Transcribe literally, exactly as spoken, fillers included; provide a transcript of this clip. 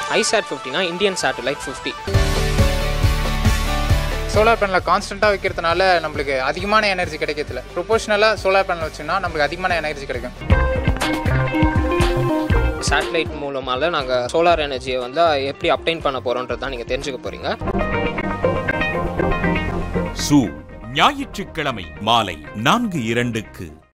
ஐசாட் ஃபிஃப்டினா Indian satellite fifty. Solar பேனலை கான்ஸ்டண்ட்டாக வைக்கிறதுனால நம்மளுக்கு அதிகமான எனர்ஜி கிடைக்கிறதுல ப்ரொபோஷனலாக சோலார் பேனல் வச்சோம்னா நம்மளுக்கு அதிகமான எனர்ஜி கிடைக்கும். சேட்டலைட் மூலமாக நாங்கள் சோலார் எனர்ஜியை வந்து எப்படி அப்டைன் பண்ண போகிறோன்றது தான் நீங்கள் தெரிஞ்சுக்க போகிறீங்க. சு ஞாயிற்றுக்கிழமை மாலை நான்கு இரண்டுக்கு